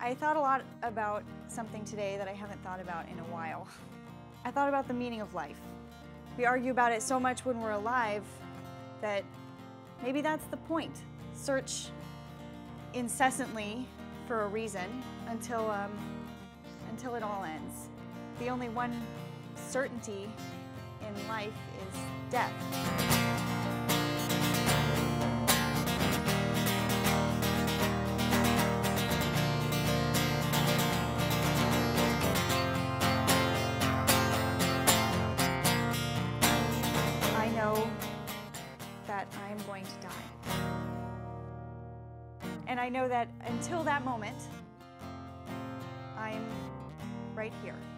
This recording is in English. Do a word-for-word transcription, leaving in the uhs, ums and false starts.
I thought a lot about something today that I haven't thought about in a while. I thought about the meaning of life. We argue about it so much when we're alive that maybe that's the point. Search incessantly for a reason until, um, until it all ends. The only one certainty in life is death. I know that I am going to die. And I know that until that moment, I'm right here.